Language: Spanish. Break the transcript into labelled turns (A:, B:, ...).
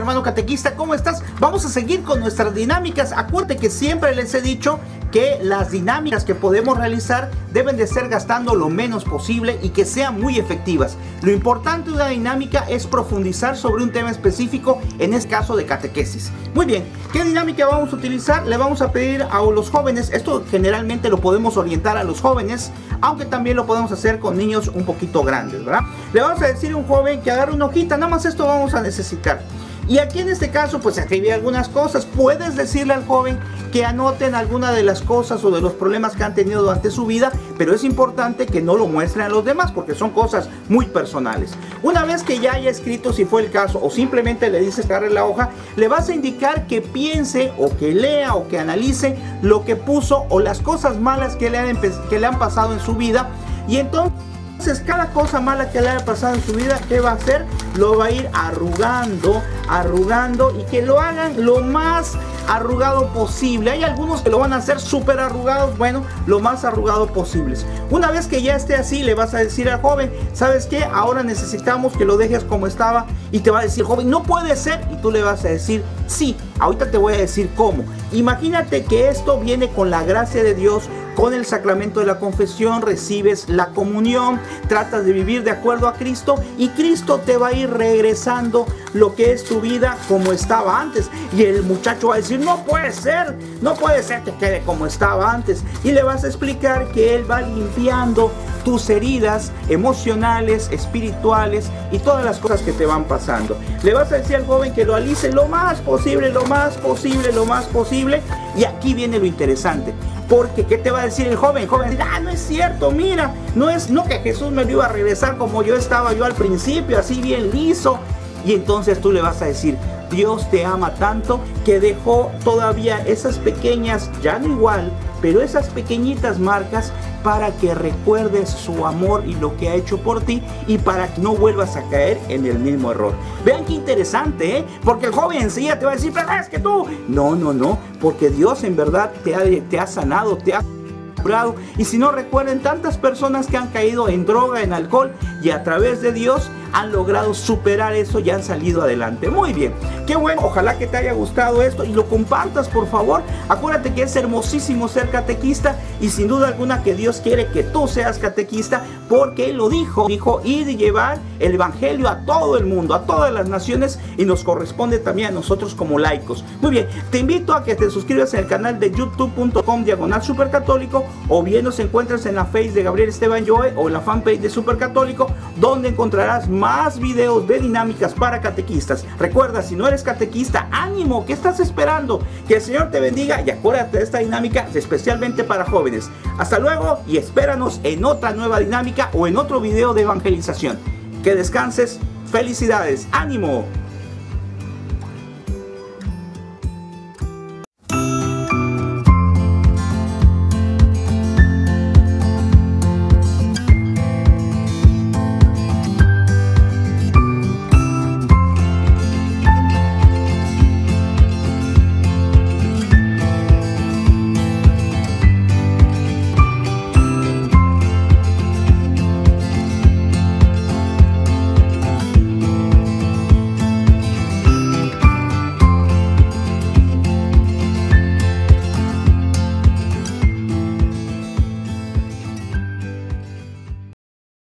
A: hermano catequista, ¿cómo estás? Vamos a seguir con nuestras dinámicas. Acuérdate que siempre les he dicho que las dinámicas que podemos realizar deben de ser gastando lo menos posible y que sean muy efectivas. Lo importante de una dinámica es profundizar sobre un tema específico, en este caso de catequesis. Muy bien, ¿qué dinámica vamos a utilizar? Le vamos a pedir a los jóvenes, esto generalmente lo podemos orientar a los jóvenes, aunque también lo podemos hacer con niños un poquito grandes, ¿verdad? Le vamos a decir a un joven que agarre una hojita, nada más esto vamos a necesitar. Y aquí en este caso pues escribí algunas cosas. Puedes decirle al joven que anoten alguna de las cosas o de los problemas que han tenido durante su vida, pero es importante que no lo muestren a los demás porque son cosas muy personales. Una vez que ya haya escrito, si fue el caso, o simplemente le dices que agarre la hoja, le vas a indicar que piense o que lea o que analice lo que puso o las cosas malas que le han pasado en su vida. Y entonces cada cosa mala que le haya pasado en su vida, ¿qué va a hacer? Lo va a ir arrugando y que lo hagan lo más arrugado posible. Hay algunos que lo van a hacer súper arrugados, bueno, lo más arrugado posibles. Una vez que ya esté así, le vas a decir al joven, ¿sabes qué? Ahora necesitamos que lo dejes como estaba. Y te va a decir, joven, no puede ser. Y tú le vas a decir, sí, ahorita te voy a decir cómo. Imagínate que esto viene con la gracia de Dios. Con el sacramento de la confesión recibes la comunión, tratas de vivir de acuerdo a Cristo y Cristo te va a ir regresando lo que es tu vida como estaba antes. Y el muchacho va a decir, no puede ser que quede como estaba antes. Y le vas a explicar que Él va limpiando tus heridas emocionales, espirituales y todas las cosas que te van pasando. Le vas a decir al joven que lo alice lo más posible, lo más posible, lo más posible. Y aquí viene lo interesante. Porque ¿qué te va a decir el joven? El joven va a decir, no es cierto, mira, no que Jesús me lo iba a regresar como yo estaba yo al principio, así bien liso. Y entonces tú le vas a decir, Dios te ama tanto que dejó todavía esas pequeñas, ya no igual, pero esas pequeñitas marcas para que recuerdes su amor y lo que ha hecho por ti y para que no vuelvas a caer en el mismo error. Vean qué interesante, ¿eh? Porque el joven enseguida te va a decir, pero es que tú... No, porque Dios en verdad te ha sanado, te ha curado. Y si no, recuerden tantas personas que han caído en droga, en alcohol y a través de Dios han logrado superar eso y han salido adelante. Muy bien, qué bueno, ojalá que te haya gustado esto y lo compartas, por favor. Acuérdate que es hermosísimo ser catequista y sin duda alguna que Dios quiere que tú seas catequista porque Él lo dijo ir y llevar el evangelio a todo el mundo, a todas las naciones, y nos corresponde también a nosotros como laicos. Muy bien, te invito a que te suscribas en el canal de youtube.com/supercatólico, o bien nos encuentres en la face de Gabriel Esteban Joe o en la fanpage de Supercatólico, donde encontrarás más videos de dinámicas para catequistas. Recuerda, si no eres catequista, ánimo, ¿qué estás esperando? Que el Señor te bendiga y acuérdate de esta dinámica especialmente para jóvenes. Hasta luego y espéranos en otra nueva dinámica o en otro video de evangelización. Que descanses, felicidades, ánimo.